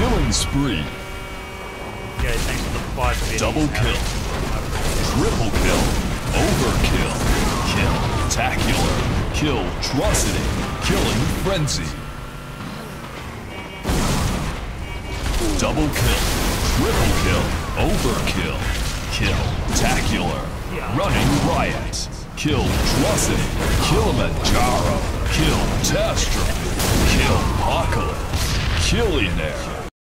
Killing spree. Yeah, thanks for the 5 minutes. Double kill. Triple kill. Overkill. Kill. Tacular. Kill. Trocity. Killing frenzy. Double kill. Triple kill. Overkill. Kill. Tacular. Running riot. Kill Trocity. Kilimanjaro. Kill Catastrophe. Kill Apocalypse. Killionaire.